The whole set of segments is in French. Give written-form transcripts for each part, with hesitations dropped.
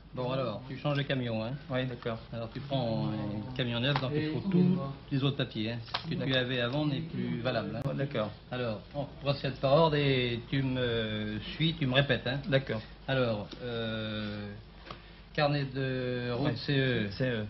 Bon alors, tu changes de camion, hein. Oui, d'accord. Alors tu prends un camion neuf, donc il faut tous les autres papiers, hein. Ce que tu avais avant n'est plus valable, hein. Oh, d'accord. Alors, on procède par ordre et tu me suis, tu me répètes, hein. D'accord. Alors, carnet de route CE. CE.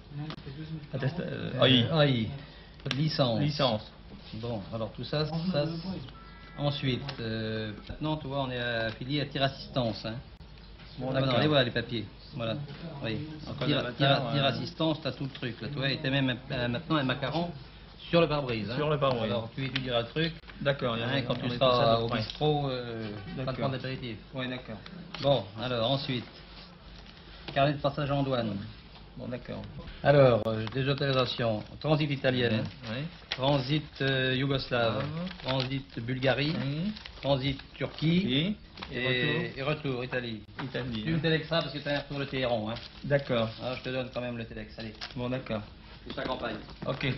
AI. Licence. Licence. Bon, alors tout ça, ensuite, maintenant, tu vois, on est affilié à Tir Assistance, hein. Bon, Ah, non, d'accord. allez, voilà les papiers. Voilà. Oui. Encore Tir Assistance, tu as tout le truc, là, tu vois, et t'as même maintenant un macaron sur le pare-brise, hein. Sur le pare-brise. Alors, tu étudieras le truc. D'accord. Hein, quand tu seras au bistrot, pas de prendre d'apéritif. Oui, d'accord. Bon, alors, ensuite, carnet de passage en douane. Bon, d'accord. Alors, des autorisations. Transit italienne, Oui. transit yougoslave, transit Bulgarie, transit Turquie et retour Italie. Italie. Tu me télexas parce que tu as un retour de Téhéran, hein. D'accord. Alors, je te donne quand même le téléx, allez. Bon, d'accord. Tu t'accompagnes. Ok.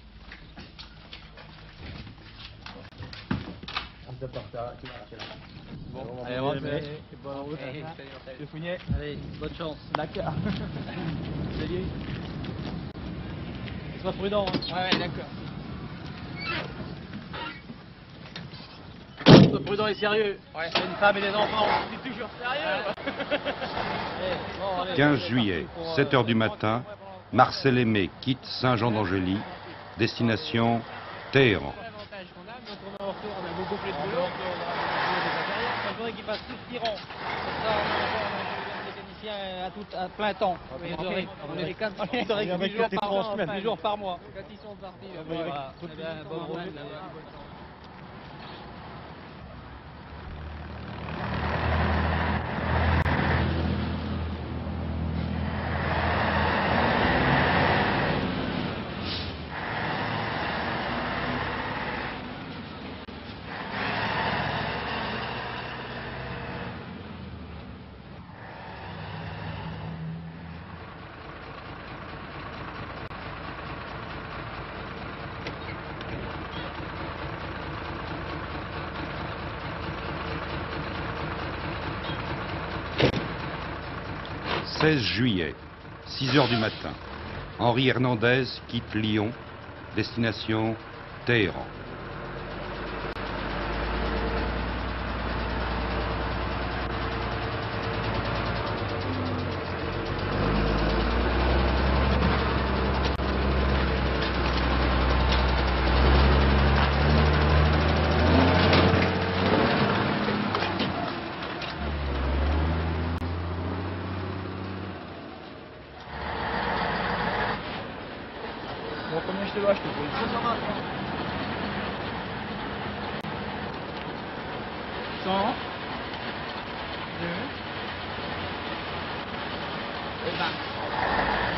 Bon, allez, rentre. Bonne route. Tu Fougnet. Allez, bonne chance. D'accord. Salut. Sois prudent, hein. Ouais, d'accord. Sois prudent et sérieux. Ouais. C'est une femme et des enfants. C'est toujours sérieux. 15 juillet, 7 h du matin, Marcel Aimé quitte Saint-Jean-d'Angély, destination Téhéran. L'avantage qu'on a, quand on est en retour, on a beaucoup plus de boulot. Il faudrait qu'ils fassent tout tirant. Comme ça, on a un mécanicien à plein temps. On est 10 jours par mois. Quand ils sont partis, voilà. Bonne route. « 16 juillet, 6 h du matin, Henri Hernandez quitte Lyon, destination Téhéran. Bon, combien je te dois, je te pose. 100. 2. Et 20.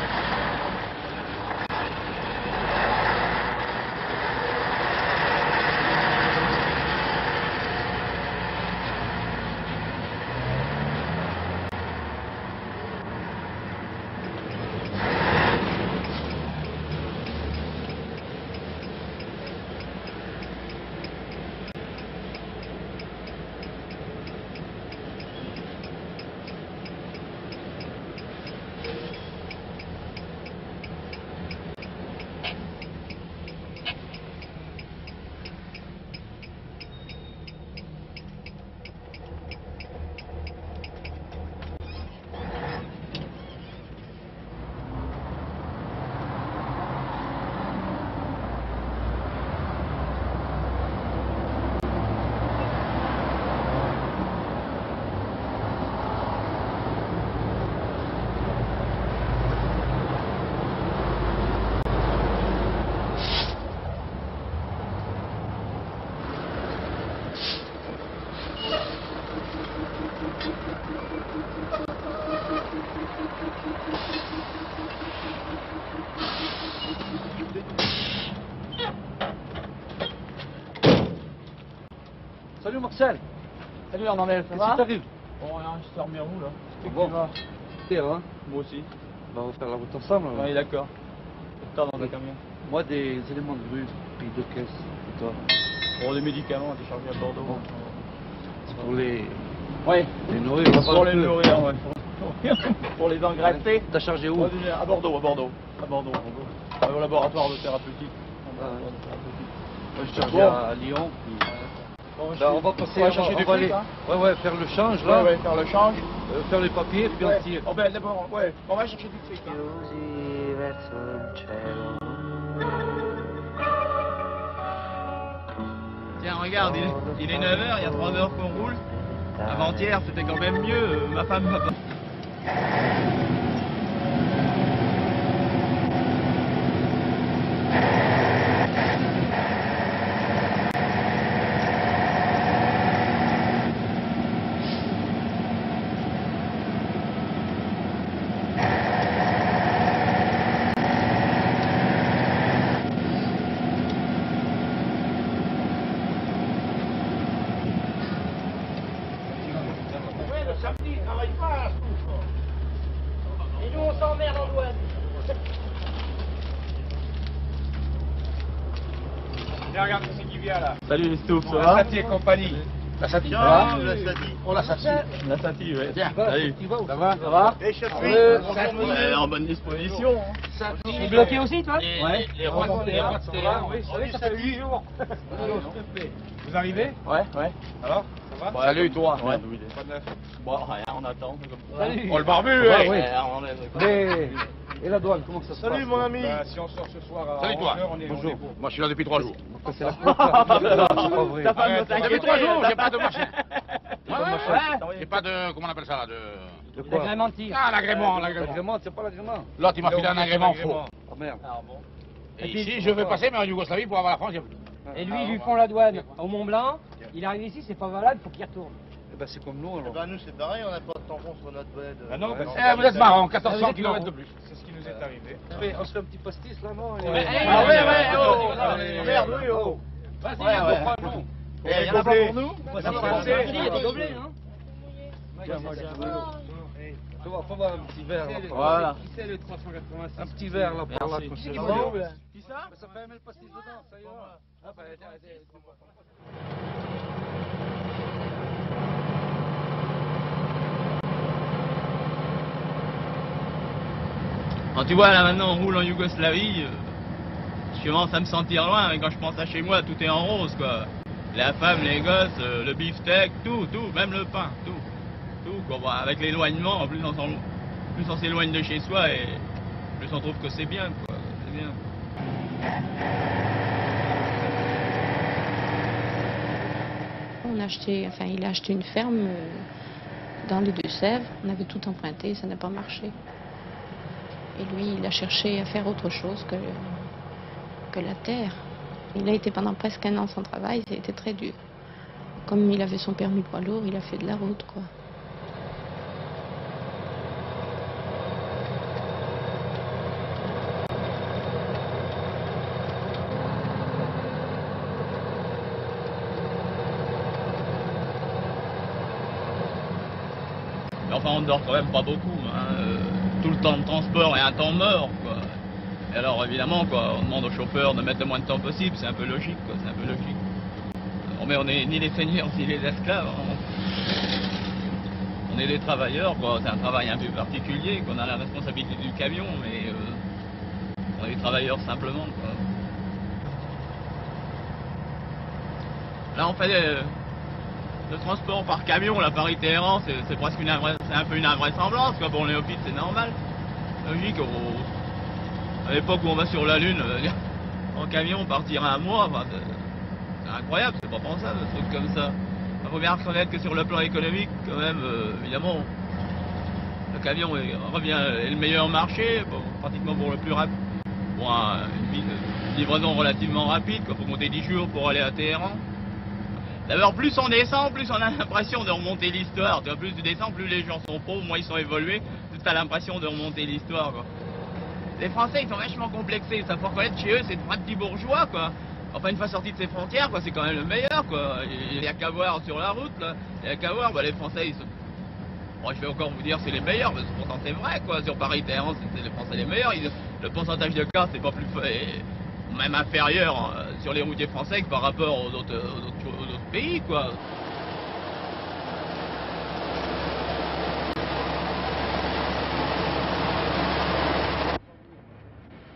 Salut Marcel. Salut Hernandez, ça Qu'est-ce va? qui t'arrive? Bon, rien, je sors mes roues là. Bon. Téhéran. Moi aussi. On va faire la route ensemble. alors. Oui, d'accord. T'as dans le camion. Moi, des éléments de rue, puis de caisse. Et toi? Pour les médicaments, t'es chargé à Bordeaux. Bon. C'est pour les Ouais. nourrir. on va pas Pour les non plus. nourrir, ouais. pour les engraisser. T'as chargé où? À Bordeaux, à Bordeaux. À Bordeaux. Au laboratoire de thérapeutique. Moi, je chargeais à Lyon. On va passer, on va aller. Ouais, faire le change là. Ouais, faire le change. Faire les papiers, puis on tire. Oh, ben d'abord, ouais, on va chercher du fric. Tiens, regarde, il est 9h, il y a 3 heures qu'on roule. Avant-hier, c'était quand même mieux. Ma femme m'a pas... Samedi, il travaille pas à la souche. Et nous, on s'emmerde en douane. Viens, regarde c'est qui vient là. Salut Stouff, ça La va? Sati et compagnie. La Sati, ça va? Oh, la Sati. La Sati, ouais. Tiens, Salut. ça va? Ça va? Et je Ouais, en bonne disposition. T'es bloqué aussi, toi? Ouais. Les rois, ça va? Oui, ça fait 8 jours. Vous arrivez? Ouais. Alors, ça va? Salut toi. Ouais. Pas de neuf. Bon, rien, on attend. Salut. Oh, le barbu, Ouais, ouais. ouais. On est... Mais, et la douane, comment ça se passe? Salut, mon ami. Bah, si on sort ce soir à Salut, toi. 11h, on est Bonjour. bon. Moi, je suis là depuis 3 jours. C'est la première fois. C'est pas vrai. Ta femme ne Ouais, t'inquiète Depuis 3 jours, j'ai pas de marché. Ouais. J'ai pas de. Comment on appelle ça là de... De quoi? L'agrément de tir. Ah, l'agrément. L'agrément, c'est pas l'agrément. L'autre, il m'a filé un agrément faux. Oh merde. Et ici, je veux passer, mais en Yougoslavie, pour avoir la France, il y a plus. Et lui, ils lui font la douane au Mont Blanc. Il arrive ici, c'est pas valable, faut qu'il retourne. Eh ben, c'est comme nous alors. Bah nous c'est pareil, on n'a pas de tampon sur notre bled. Ah non, bah, Eh, vous êtes marrant, 1400 km de plus. c'est ce qui nous est arrivé. On se fait un petit pastis là, non? Ah ouais, Merde, oui, oh. Vas-y, Ouais, ouais. reprends-nous. Il y en a pas pour nous. Il y a des gobelets, hein. Faut voir un petit verre là. Voilà. Qui c'est le 386? Un petit verre là par là. comme ça. Qui Ça c'est va? bon, là? Qui ça? Ça fait aimer le pastis dedans, ça ira. Ah bah, Quand tu vois là maintenant on roule en Yougoslavie, je commence à me sentir loin, mais quand je pense à chez moi, tout est en rose quoi. La femme, les gosses, le beefsteak, tout, même le pain, tout quoi. Bon, avec l'éloignement, en plus on s'éloigne de chez soi et plus on trouve que c'est bien quoi, c'est bien. Il a acheté une ferme dans les Deux-Sèvres. On avait tout emprunté, ça n'a pas marché. Et lui, il a cherché à faire autre chose que la terre. Il a été pendant presque 1 an sans travail, ça a été très dur. Comme il avait son permis poids lourd, il a fait de la route, quoi. Mais enfin, on ne dort quand même pas beaucoup. Hein. Tout le temps de transport est un temps mort, quoi. Et alors, évidemment, quoi, on demande au chauffeur de mettre le moins de temps possible. C'est un peu logique, quoi. C'est un peu logique. Mais on n'est ni les seigneurs ni les esclaves. Hein. On est des travailleurs, quoi. C'est un travail un peu particulier, qu'on a la responsabilité du camion, mais on est des travailleurs simplement, quoi. Là, on fait le transport par camion, là, Paris-Téhéran, c'est presque c'est un peu une invraisemblance, quoi. Pour le néophyte, c'est normal. Logique, à l'époque où on va sur la Lune, en camion, partir 1 mois, enfin, c'est incroyable, c'est pas pensable, un truc comme ça. Il faut bien reconnaître que sur le plan économique, quand même, évidemment, le camion est le meilleur marché, pratiquement pour le plus rapide, pour une livraison relativement rapide, il faut compter 10 jours pour aller à Téhéran. D'abord, plus on descend, plus on a l'impression de remonter l'histoire. Plus tu descends, plus les gens sont pauvres, moins ils sont évolués, plus tu as l'impression de remonter l'histoire, quoi. Les Français, ils sont vachement complexés, ça faut reconnaître chez eux, c'est de vrais petits bourgeois, quoi. Enfin, une fois sorti de ses frontières, quoi, c'est quand même le meilleur, quoi. Il n'y a qu'à voir sur la route, là. Il n'y a qu'à voir, bah, les Français, ils sont... Bon, je vais encore vous dire c'est les meilleurs, parce que pourtant c'est vrai, quoi. Sur Paris-Téhéran, c'est les Français les meilleurs. Le pourcentage de cas, c'est pas plus... même inférieur sur les routiers français que par rapport aux autres pays, quoi.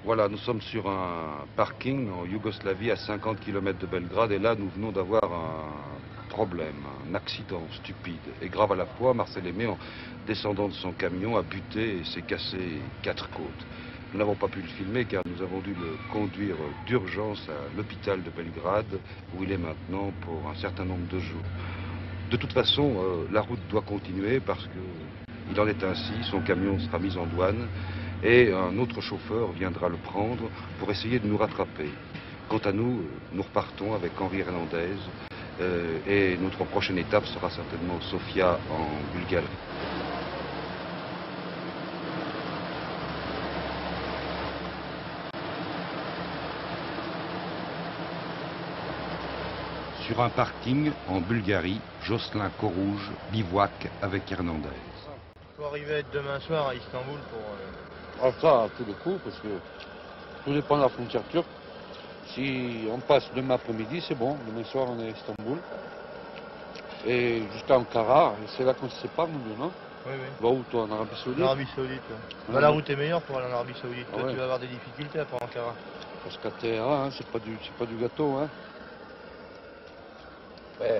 Voilà, nous sommes sur un parking en Yougoslavie à 50 km de Belgrade et là nous venons d'avoir un problème, un accident stupide et grave à la fois. Marcel Aimé, en descendant de son camion, a buté et s'est cassé 4 côtes. Nous n'avons pas pu le filmer car nous avons dû le conduire d'urgence à l'hôpital de Belgrade où il est maintenant pour un certain nombre de jours. De toute façon, la route doit continuer parce qu'il en est ainsi, son camion sera mis en douane et un autre chauffeur viendra le prendre pour essayer de nous rattraper. Quant à nous, nous repartons avec Henri Hernandez et notre prochaine étape sera certainement Sofia en Bulgarie. Sur un parking en Bulgarie, Jocelyn Corouge bivouac avec Hernandez. Il faut arriver à être demain soir à Istanbul pour... Ah ça, à tous les coups, parce que tout dépend de la frontière turque. Si on passe demain après-midi, c'est bon. Demain soir, on est à Istanbul. Et jusqu'à Ankara, c'est là qu'on se sépare, nous deux, non? Oui, oui. Va où, toi, en Arabie Saoudite? En Arabie Saoudite, ouais. Bah, la route est meilleure pour aller en Arabie Saoudite. Toi, ouais. tu vas avoir des difficultés pour Ankara. Parce qu'à Téhéran, hein, c'est pas du gâteau, hein. Ouais.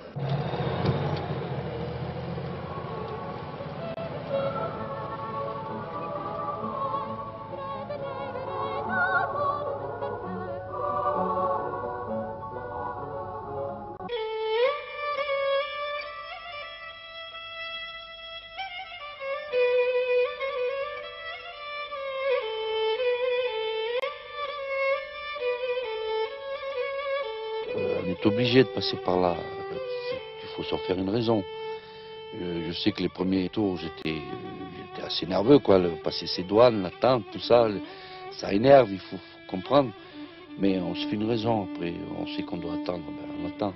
On est obligé de passer par là. Il faut s'en faire une raison. Je sais que les premiers tours, j'étais assez nerveux, quoi. Passer ces douanes, l'attente, tout ça, ça énerve, il faut comprendre. Mais on se fait une raison. Après, on sait qu'on doit attendre, ben, on attend.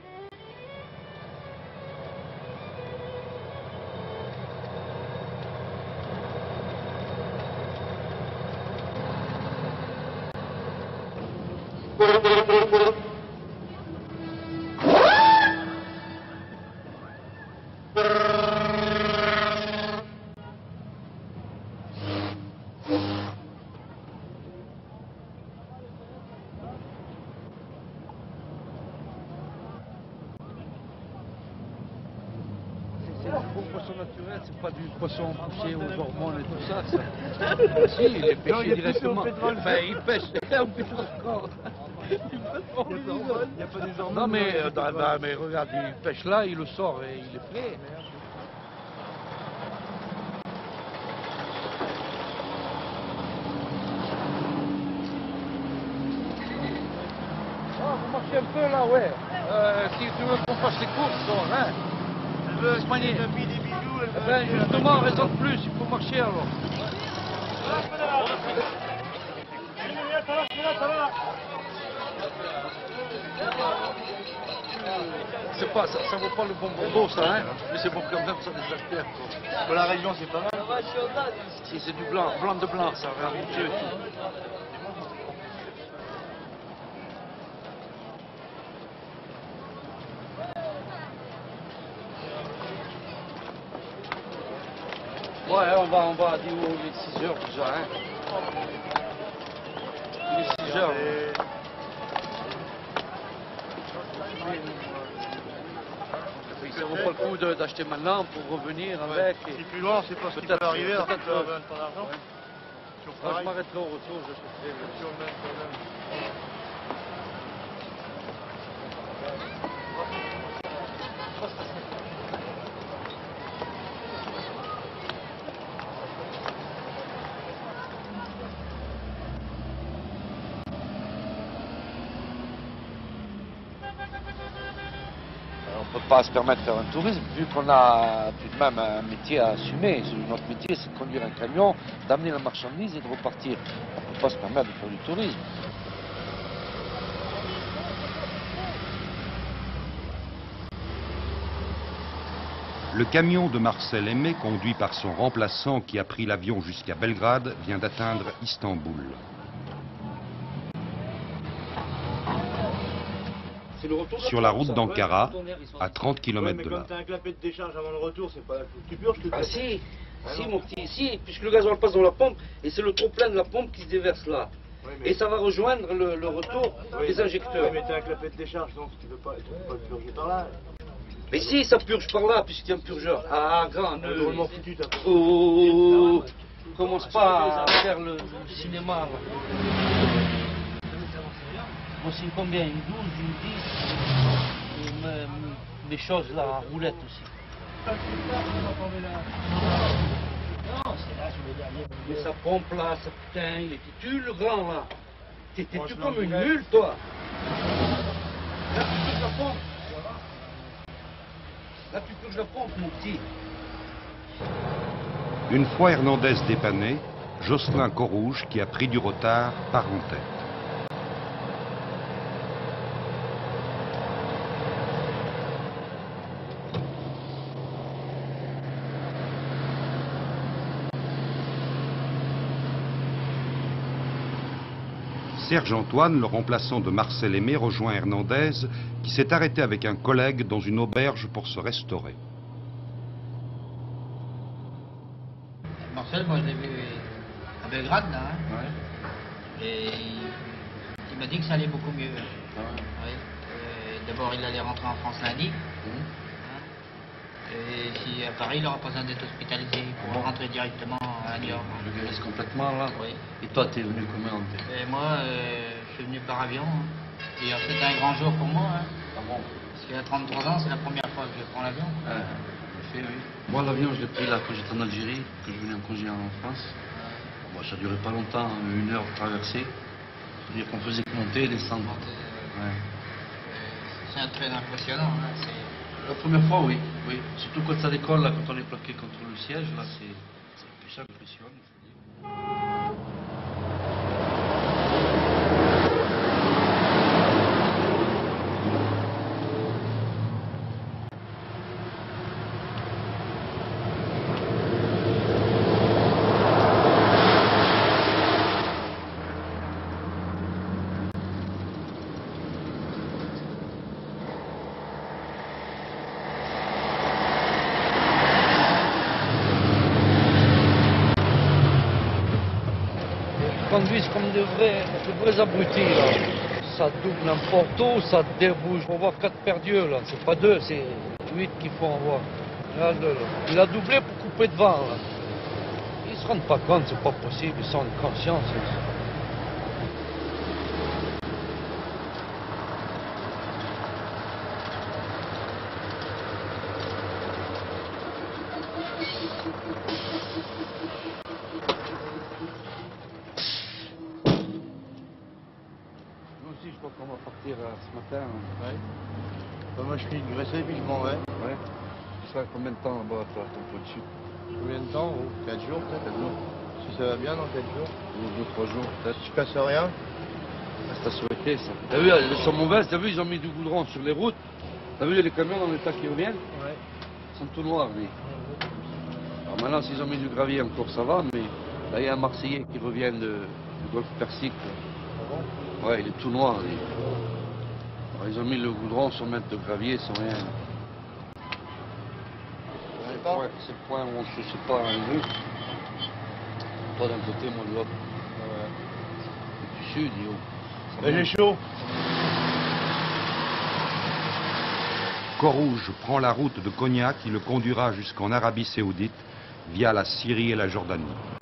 Poisson naturel, c'est pas du poisson poussé aux hormones et tout ça. Si, il est pêché directement. Enfin, il pêche au pétrole. Il n'y a pas des hormones. Non, mais regarde, il pêche là, il le sort et il est frais. Ah, vous marchez un peu là, ouais. Si tu veux qu'on fasse les courses, donc, hein. Elle a mis des bijoux, elle veut... Ben justement, raison de plus, il faut marcher alors. C'est pas, ça vaut pas le bon bonbon ça, hein, mais c'est bon quand même, ça des artères quoi. Pour la région, c'est pas mal. Si c'est du blanc, blanc de blanc, ça va habitué et tout. Ouais, on va dire il est 6 heures déjà, hein. Il est 6 heures. Ça vaut pas le coup d'acheter maintenant pour revenir avec. Si plus loin, on sait pas ce qui peut arriver, alors tu vas avoir ton argent. Je m'arrêterai au retour, j'achèterai Sur le même problème. On ne peut pas se permettre de faire un tourisme vu qu'on a tout de même un métier à assumer. Notre métier, c'est de conduire un camion, d'amener la marchandise et de repartir. On ne peut pas se permettre de faire du tourisme. Le camion de Marcel Aimé, conduit par son remplaçant qui a pris l'avion jusqu'à Belgrade, vient d'atteindre Istanbul. Sur la route d'Ankara, à 30 km de là. Quand t'as un clapet de décharge avant le retour, c'est pas... Tu purges, tu... Ah si, si mon petit, si, puisque le gasoil passe dans la pompe et c'est le trop plein de la pompe qui se déverse là. Oui, et ça va rejoindre le retour des injecteurs. Oui, mais t'as un clapet de décharge, donc tu peux pas le purger par là. Mais si, ça purge par là, puisqu'il y a un purgeur. Ah, grand, Drôlement foutu, t'as oh, commence pas à faire le cinéma, là. Voici combien? Une 12, une 10, et mes choses là, en roulette aussi. Mais ça pompe là, ça putain, il était tu le grand là. T'étais-tu comme une mule, toi? Là, tu touches la pompe. Là, tu touches la pompe, mon petit. Une fois Hernandez dépanné, Jocelyn Corouge, qui a pris du retard, part en tête. Serge Antoine, le remplaçant de Marcel Aimé, rejoint Hernandez, qui s'est arrêté avec un collègue dans une auberge pour se restaurer. Marcel, moi je l'ai vu à Belgrade, là. Hein. Ouais. Et il m'a dit que ça allait beaucoup mieux. Ah ouais. Oui. D'abord, il allait rentrer en France lundi. Et si à Paris, il n'aura pas besoin d'être hospitalisé. Il pourra rentrer directement à Niort. Je guérisse complètement là. Oui. Et toi, t'es venu comment? Et moi, je suis venu par avion. Hein. Et c'était un grand jour pour moi. Hein. Ah bon? Parce qu'il y a 33 ans, c'est la première fois que je prends l'avion. Oui. Moi, l'avion, je l'ai pris là quand j'étais en Algérie, que je venais en congé en France. Bon, ça durait pas longtemps, 1 heure de traversée. C'est-à-dire qu'on faisait que monter et descendre. Ouais. C'est très impressionnant. Hein. La première fois, oui. Oui. Surtout quand ça décolle, là, quand on est plaqué contre le siège, là, ça impressionne. Conduisent comme de vrais abrutis là. Ça double n'importe où, ça débouche. On voit 4 paires d'yeux là, c'est pas 2, c'est 8 qu'il faut en voir. Là, il a doublé pour couper devant là. Ils se rendent pas compte, c'est pas possible, ils sont en conscience. Je crois qu'on va partir ce matin. Ouais. Bah, moi je finis de graisser puis je m'en vais. Ouais. Tu seras combien de temps là-bas, toi, ton pot dessus? Combien de temps? 4 jours peut-être. 4 jours. Si ça va bien dans 4 jours. 2 ou 3 jours peut-être. Si je casse rien. C'est à souhaiter ça. T'as vu, elles sont mauvaises, t'as vu, ils ont mis du goudron sur les routes. T'as vu les camions dans l'état qui reviennent? Ouais. Ils sont tout noirs, lui. Alors maintenant, s'ils ont mis du gravier encore, ça va, mais là, il y a un Marseillais qui revient du golfe Persique. Ah bon? Ouais, il est tout noir, lui. Alors, ils ont mis le goudron sans mettre de gravier, sans rien. Ouais, c'est le point où on se sépare en deux. Toi d'un côté, moi de l'autre. Ouais. Et du sud, et haut. J'ai chaud. Corouge prend la route de Cognac qui le conduira jusqu'en Arabie Saoudite via la Syrie et la Jordanie.